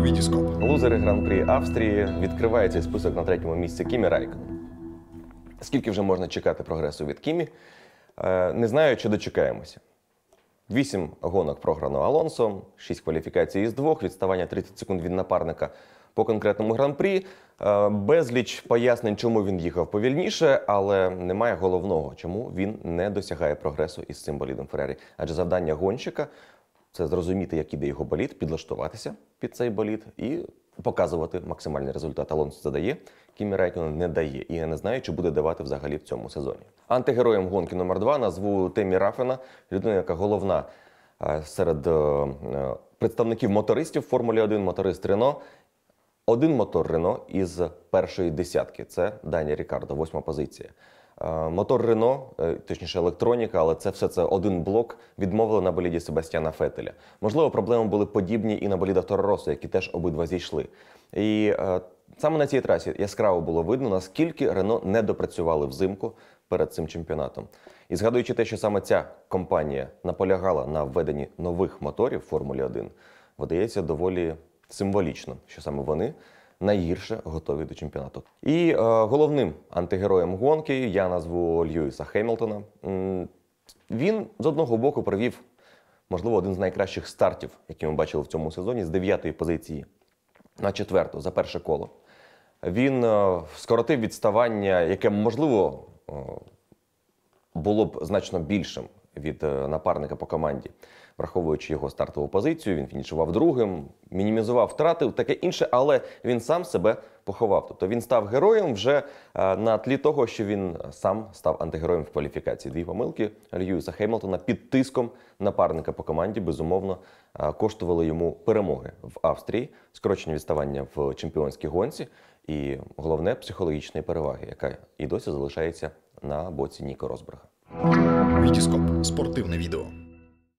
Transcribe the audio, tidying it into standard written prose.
Вітіскоп. Лузери Гран-прі Австрії. Відкриває цей список на третьому місці Кімі Райконен. Скільки вже можна чекати прогресу від Кімі? Не знаю, чи дочекаємося. 8 гонок програно Алонсо, 6 кваліфікацій із 2, відставання 30 секунд від напарника по конкретному Гран-прі. Безліч пояснень, чому він їхав повільніше, але немає головного, чому він не досягає прогресу із цим болідом Феррарі. Адже завдання гонщика – це зрозуміти, як іде його болід, підлаштуватися під цей болід і показувати максимальний результат. Алонсо це дає, Кімі Райконен не дає. І я не знаю, чи буде давати взагалі в цьому сезоні. Антигероєм гонки номер 2 назву Темі Рафена, людина, яка головна серед представників мотористів в Формулі 1, моторист Рено. Один мотор Рено із першої десятки – це Дані Рікардо, 8-ма позиція. Мотор Рено, точніше електроніка, але все це один блок, відмовили на боліді Себастьяна Феттеля. Можливо, проблеми були подібні і на болідах Торо Россо, які теж обидва зійшли. І саме на цій трасі яскраво було видно, наскільки Рено не допрацювали взимку перед цим чемпіонатом. І згадуючи те, що саме ця компанія наполягала на введенні нових моторів в Формулі 1, видається доволі символічно, що саме вони найгірше готові до чемпіонату. І головним антигероєм гонки я назву Льюіса Хемілтона. Він з одного боку провів, можливо, один з найкращих стартів, які ми бачили в цьому сезоні, з 9-ї позиції на 4-ту за перше коло. Він скоротив відставання, яке, можливо, було б значно більшим від напарника по команді. Враховуючи його стартову позицію, він фінішував другим, мінімізував втрати, таке інше, але він сам себе поховав. Тобто він став героєм вже на тлі того, що він сам став антигероєм в кваліфікації. Дві помилки Льюіса Хемілтона під тиском напарника по команді, безумовно, коштували йому перемоги в Австрії, скорочення відставання в чемпіонській гонці і, головне, психологічної переваги, яка і досі залишається на боці Ніко Росберга. Вітіскоп. Спортивне відео.